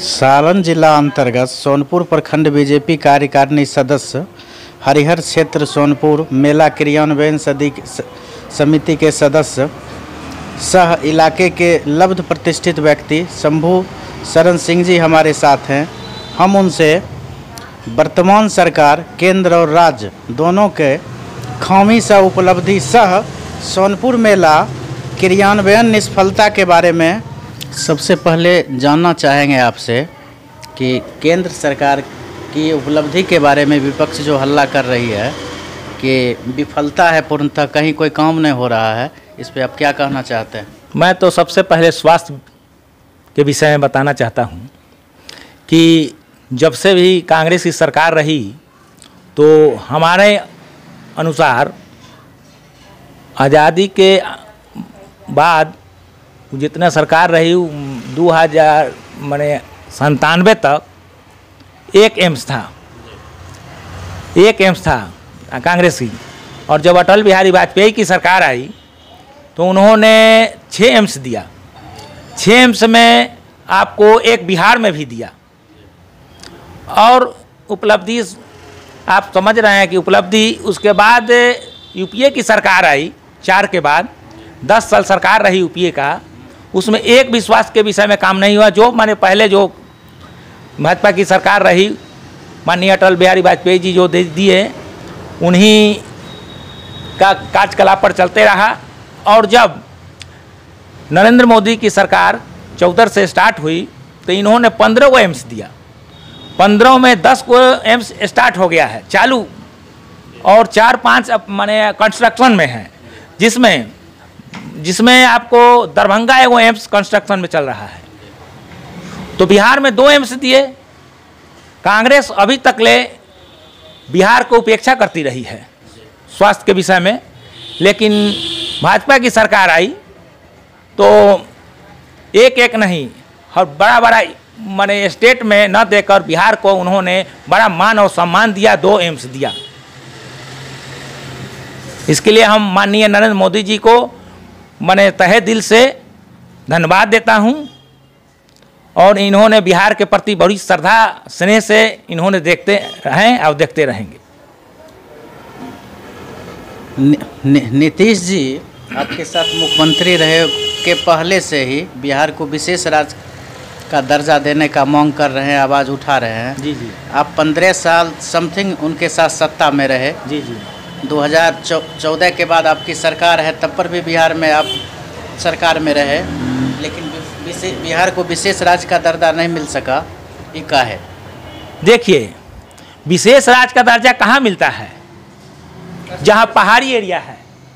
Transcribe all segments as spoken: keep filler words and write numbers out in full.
सारण जिला अंतर्गत सोनपुर प्रखंड बीजेपी कार्यकारिणी सदस्य, हरिहर क्षेत्र सोनपुर मेला क्रियान्वयन समिति के सदस्य सह इलाके के लब्ध प्रतिष्ठित व्यक्ति शंभू शरण सिंह जी हमारे साथ हैं। हम उनसे वर्तमान सरकार केंद्र और राज्य दोनों के खामी सह उपलब्धि सह सोनपुर मेला क्रियान्वयन निष्फलता के बारे में सबसे पहले जानना चाहेंगे आपसे कि केंद्र सरकार की उपलब्धि के बारे में विपक्ष जो हल्ला कर रही है कि विफलता है, पूर्णतः कहीं कोई काम नहीं हो रहा है, इस पे आप क्या कहना चाहते हैं? मैं तो सबसे पहले स्वास्थ्य के विषय में बताना चाहता हूं कि जब से भी कांग्रेस की सरकार रही तो हमारे अनुसार आज़ादी के बाद जितना सरकार रही दो हज़ार माने संतानवे तक एक एम्स था एक एम्स था कांग्रेस की। और जब अटल बिहारी वाजपेयी की सरकार आई तो उन्होंने छः एम्स दिया। छः एम्स में आपको एक बिहार में भी दिया। और उपलब्धि आप समझ रहे हैं कि उपलब्धि उसके बाद यूपीए की सरकार आई, चार के बाद दस साल सरकार रही यूपीए का, उसमें एक भी स्वास्थ्य के विषय में काम नहीं हुआ। जो माने पहले जो भाजपा की सरकार रही, माननीय अटल बिहारी वाजपेयी जी जो दे दिए उन्हीं का कार्यकलाप पर चलते रहा। और जब नरेंद्र मोदी की सरकार चौदह से स्टार्ट हुई तो इन्होंने पंद्रह को एम्स दिया। पंद्रह में दस को एम्स स्टार्ट हो गया है चालू, और चार पाँच माने कंस्ट्रक्शन में है, जिसमें जिसमें आपको दरभंगा एगो एम्स कंस्ट्रक्शन में चल रहा है। तो बिहार में दो एम्स दिए। कांग्रेस अभी तक ले बिहार को उपेक्षा करती रही है स्वास्थ्य के विषय में, लेकिन भाजपा की सरकार आई तो एक एक नहीं और बड़ा बड़ा माने स्टेट में न देकर बिहार को उन्होंने बड़ा मान और सम्मान दिया, दो एम्स दिया। इसके लिए हम माननीय नरेंद्र मोदी जी को मैंने तहे दिल से धन्यवाद देता हूं। और इन्होंने बिहार के प्रति बड़ी श्रद्धा स्नेह से इन्होंने देखते हैं और देखते रहेंगे। नि, नि, नीतीश जी आपके साथ मुख्यमंत्री रहे के पहले से ही बिहार को विशेष राज्य का दर्जा देने का मांग कर रहे हैं, आवाज़ उठा रहे हैं। जी जी आप पंद्रह साल समथिंग उनके साथ सत्ता में रहे। जी जी दो हज़ार चौदह के बाद आपकी सरकार है, तब पर भी बिहार में आप सरकार में रहे, लेकिन बिहार को विशेष राज्य का दर्जा नहीं मिल सका, ये क्या है? देखिए, विशेष राज्य का दर्जा कहाँ मिलता है? जहाँ पहाड़ी एरिया है,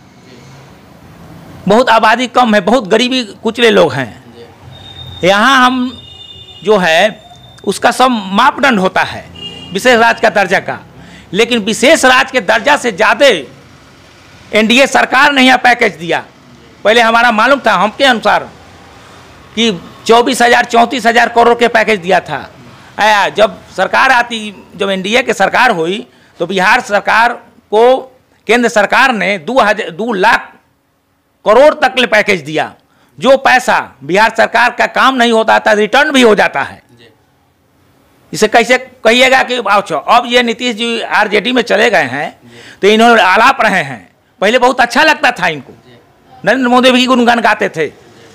बहुत आबादी कम है, बहुत गरीबी कुचले लोग हैं। यहाँ हम जो है उसका सब मापदंड होता है विशेष राज्य का दर्जा का, लेकिन विशेष राज्य के दर्जा से ज़्यादा एनडीए सरकार ने यहाँ पैकेज दिया। पहले हमारा मालूम था हमके अनुसार कि चौबीस हज़ार चौंतीस हज़ार करोड़ के पैकेज दिया था। आया जब सरकार आती, जब एनडीए की सरकार हुई तो बिहार सरकार को केंद्र सरकार ने दो हजार दो लाख करोड़ तक ले पैकेज दिया। जो पैसा बिहार सरकार का काम नहीं होता था रिटर्न भी हो जाता है। इसे कैसे कहिएगा कि अच्छा अब ये नीतीश जी आरजेडी में चले गए हैं तो इन्होंने आलाप रहे हैं। पहले बहुत अच्छा लगता था इनको, नरेंद्र मोदी भी गुणगान गाते थे।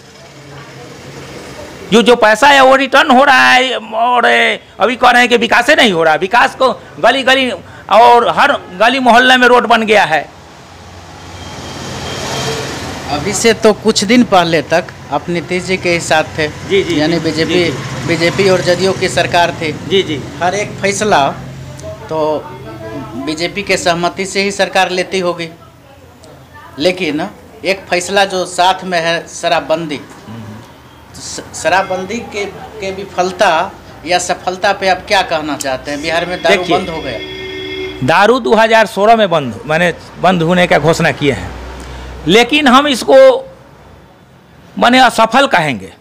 जो जो पैसा है वो रिटर्न हो रहा है, और अभी कह रहे हैं कि विकास ही नहीं हो रहा। विकास को गली गली और हर गली मोहल्ले में रोड बन गया है। अभी से तो कुछ दिन पहले तक आप नीतीश जी के ही साथ थे। जी जी यानी बीजेपी बीजेपी और जदयू की सरकार थी। जी जी हर एक फैसला तो बीजेपी के सहमति से ही सरकार लेती होगी, लेकिन एक फैसला जो साथ में है शराबबंदी, शराबबंदी के के विफलता या सफलता पे आप क्या कहना चाहते हैं? बिहार में दारू बंद हो गया। दारू दो हज़ार सोलह में बंद मैंने बंद होने का घोषणा किए हैं, लेकिन हम इसको माने असफल कहेंगे,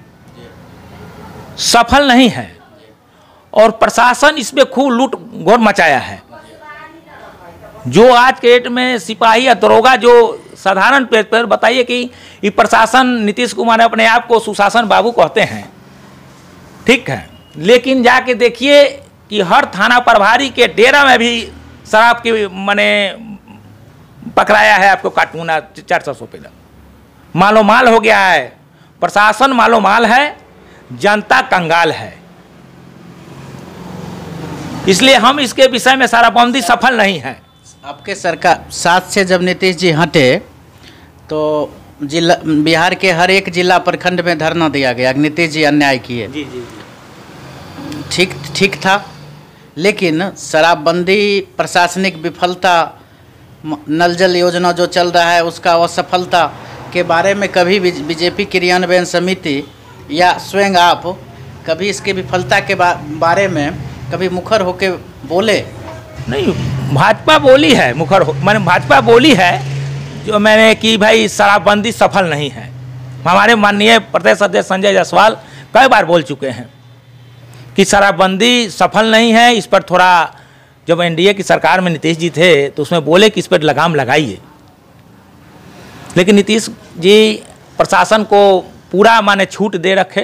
सफल नहीं है। और प्रशासन इसमें खूब लूट घोर मचाया है। जो आज के डेट में सिपाही या दरोगा जो साधारण पेज पर बताइए कि ये प्रशासन नीतीश कुमार अपने आप को सुशासन बाबू कहते हैं, ठीक है, लेकिन जाके देखिए कि हर थाना प्रभारी के डेरा में भी शराब की माने पकड़ाया है आपको कार्टून चार सौ रुपये का। मालो माल हो गया है, प्रशासन मालो माल है, जनता कंगाल है। इसलिए हम इसके विषय में शराबबंदी सफल नहीं है। आपके सरकार साथ से जब नीतीश जी हटे तो जिला बिहार के हर एक जिला प्रखंड में धरना दिया गया, नीतीश जी अन्याय किए। जी जी जी ठीक ठीक था, लेकिन शराबबंदी, प्रशासनिक विफलता, नल जल योजना जो चल रहा है उसका असफलता के बारे में कभी बीजेपी क्रियान्वयन समिति या स्वयं आप कभी इसके विफलता के बा, बारे में कभी मुखर होके बोले? नहीं, भाजपा बोली है मुखर हो, मैंने भाजपा बोली है जो मैंने कि भाई शराबबंदी सफल नहीं है। हमारे माननीय प्रदेश अध्यक्ष संजय जायसवाल कई बार बोल चुके हैं कि शराबबंदी सफल नहीं है। इस पर थोड़ा, जब एनडीए की सरकार में नीतीश जी थे तो उसमें बोले कि इस पर लगाम लगाइए, लेकिन नीतीश जी प्रशासन को पूरा माने छूट दे रखे।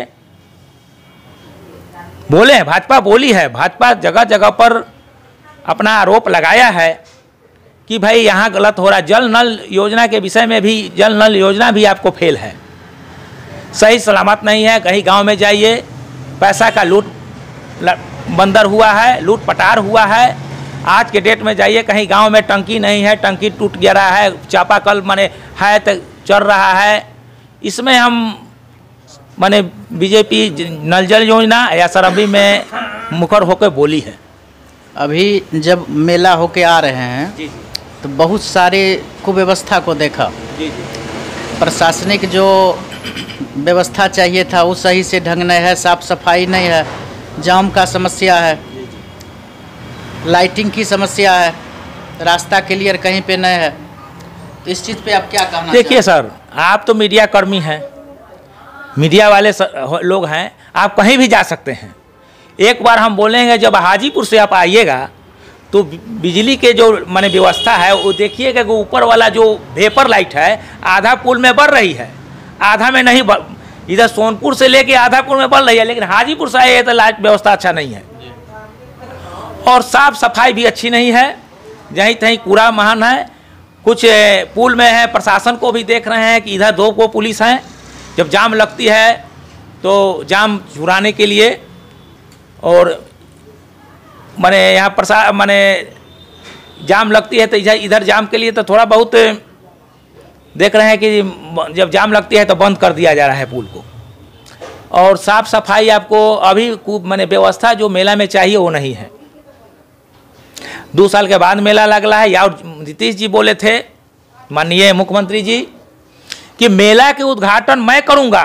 बोले हैं, भाजपा बोली है, भाजपा जगह जगह पर अपना आरोप लगाया है कि भाई यहाँ गलत हो रहा है। जल नल योजना के विषय में भी, जल नल योजना भी आपको फेल है, सही सलामत नहीं है। कहीं गांव में जाइए, पैसा का लूट बंदर हुआ है, लूट पटार हुआ है। आज के डेट में जाइए, कहीं गांव में टंकी नहीं है, टंकी टूट गया रहा है, चापाकल माने है तो चल रहा है। इसमें हम माने बीजेपी नल जल योजना या शराबी में मुखर होकर बोली है। अभी जब मेला होके आ रहे हैं जी तो बहुत सारे कुव्यवस्था को देखा। जी प्रशासनिक जो व्यवस्था चाहिए था वो सही से ढंग नहीं है, साफ सफाई नहीं है, जाम का समस्या है, लाइटिंग की समस्या है, रास्ता क्लियर कहीं पे नहीं है। तो इस चीज़ पे आप क्या कहना? देखिए सर, आप तो मीडिया कर्मी हैं, मीडिया वाले लोग हैं, आप कहीं भी जा सकते हैं। एक बार हम बोलेंगे, जब हाजीपुर से आप आइएगा तो बिजली के जो माने व्यवस्था है वो देखिएगा कि ऊपर वाला जो वेपर लाइट है आधा पुल में बढ़ रही है, आधा में नहीं। इधर सोनपुर से लेके आधा पुल में बढ़ रही है, लेकिन हाजीपुर से आए तो लाइट व्यवस्था अच्छा नहीं है। और साफ सफाई भी अच्छी नहीं है, जहीं तहीं कूड़ा महान है। कुछ पुल में है, प्रशासन को भी देख रहे हैं कि इधर दो को पुलिस हैं, जब जाम लगती है तो जाम छुड़ाने के लिए, और माने यहाँ प्रसा माने जाम लगती है तो इधर इधर जाम के लिए तो थोड़ा बहुत देख रहे हैं कि जब जाम लगती है तो बंद कर दिया जा रहा है पुल को। और साफ सफाई आपको अभी माने व्यवस्था जो मेला में चाहिए वो नहीं है। दो साल के बाद मेला लग रहा है। या नीतीश जी बोले थे, माननीय मुख्यमंत्री जी, कि मेला के उद्घाटन मैं करूंगा,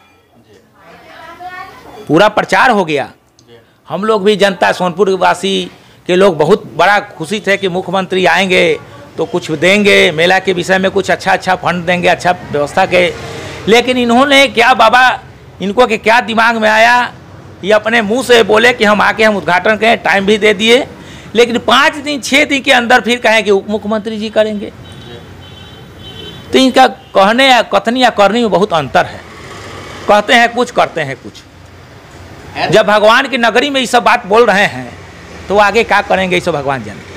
पूरा प्रचार हो गया। हम लोग भी, जनता सोनपुर वासी के लोग बहुत बड़ा खुशी थे कि मुख्यमंत्री आएंगे तो कुछ देंगे, मेला के विषय में कुछ अच्छा अच्छा फंड देंगे, अच्छा व्यवस्था के। लेकिन इन्होंने क्या बाबा, इनको के क्या दिमाग में आया, ये अपने मुंह से बोले कि हम आके हम उद्घाटन करें, टाइम भी दे दिए, लेकिन पाँच दिन छः दिन के अंदर फिर कहें कि उप मुख्यमंत्री जी करेंगे। तो इनका कहने या कथनी या करनी में बहुत अंतर है। कहते हैं कुछ, करते हैं कुछ। जब भगवान की नगरी में ये सब बात बोल रहे हैं तो आगे क्या करेंगे, ये सब भगवान जाने।